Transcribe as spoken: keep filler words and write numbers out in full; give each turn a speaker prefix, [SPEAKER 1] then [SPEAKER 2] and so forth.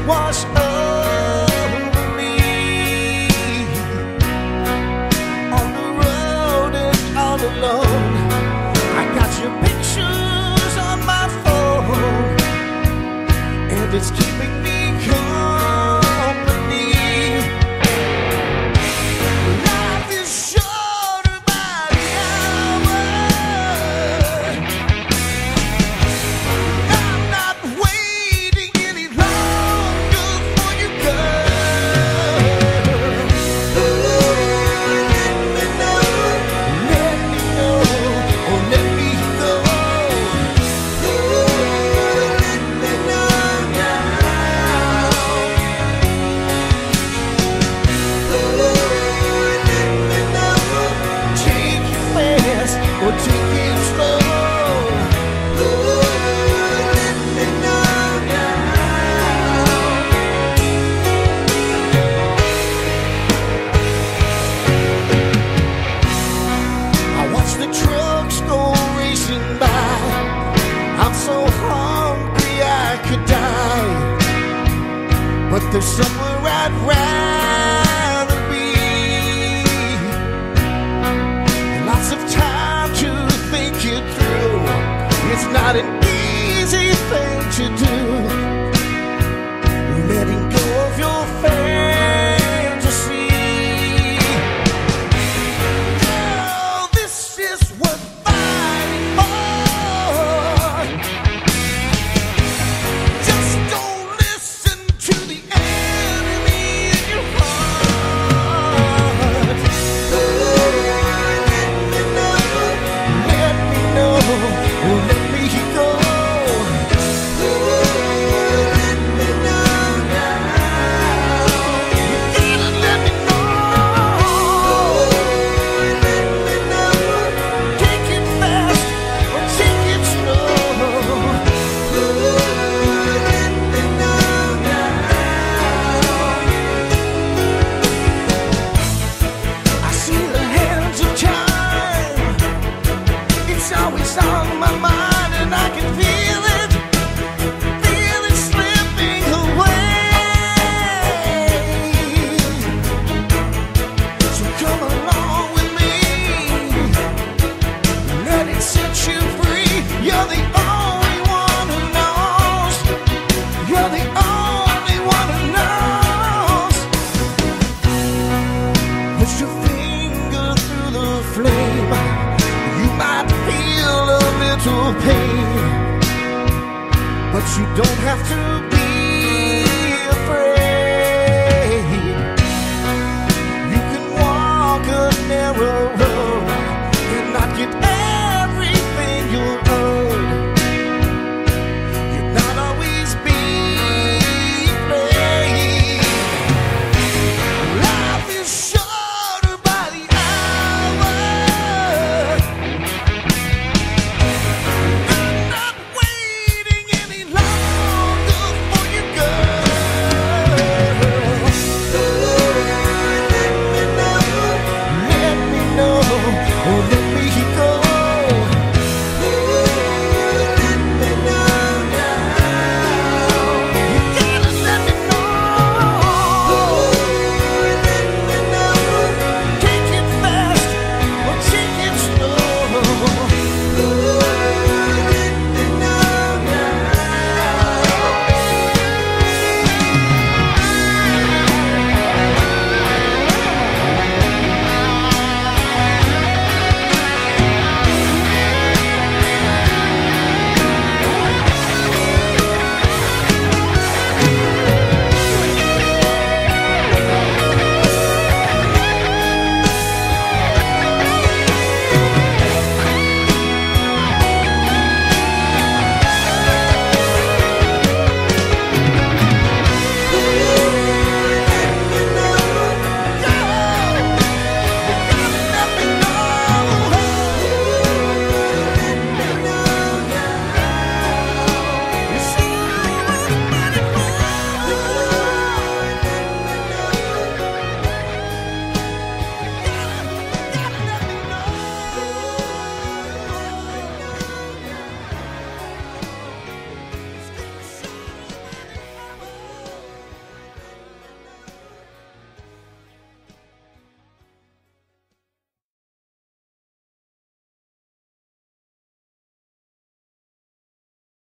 [SPEAKER 1] wash over me. On the road and all alone, I got your pictures on my phone, and it's keeping me company. Life is shorter by the hour. I'm not waiting any longer for you, girl. Ooh, let me know, let me know, oh, let me go. Ooh, let me know now. Ooh, let me know. Take it fast or take it slow. Ooh, let me know now. I watch the trucks go racing by. I'm so hungry I could die, but there's somewhere I'd rather be. Lots of time to think it through. It's not an easy thing to do, letting go of your fantasy. Girl, this is what fighting for. Just don't listen to the enemy in your heart. Ooh, let me know, let me know, oh, let me go. Ooh, let me know now. You gotta let me know. Let me know. Take it fast or take it slow. Ooh, let me know now. I see the hands of time. It's always on my mind, and I can feel it, feel it slipping away. So come along with me, let it set you free. You're the only one who knows. You're the only one who knows. Put your finger through the flame. You might feel a little pain, but you don't have to be afraid. You can walk a narrow